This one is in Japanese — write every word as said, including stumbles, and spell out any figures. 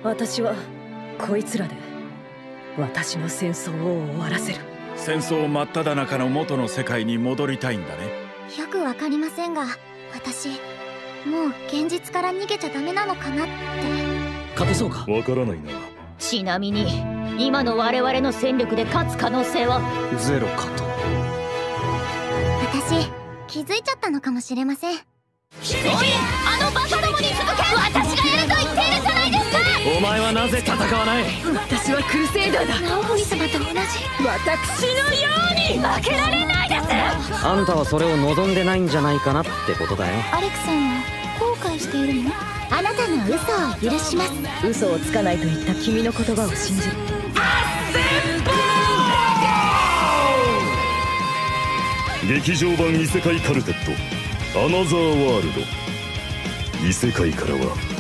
私はこいつらで私の戦争を終わらせる。 戦争真っ只中の元の世界に戻りたいんだね。 よくわかりませんが、私もう現実から逃げちゃダメなのかなって。 勝てそうかわからないな。 ちなみに今の我々の戦力で勝つ可能性はゼロかと。 私気づいちゃったのかもしれません。 そういうあのバカどもに続け、私がやると言っているじゃないですか。 お前はなぜ戦わない。 私はクルセイダーだ。 直森様と同じ。 私のように負けられないです。 あんたはそれを望んでないんじゃないかなってことだよ。 アレクさんは後悔しているの？あなたの嘘を許します。 嘘をつかないと言った君の言葉を信じる。 劇場版異世界カルテットアナザーワールド。異世界からは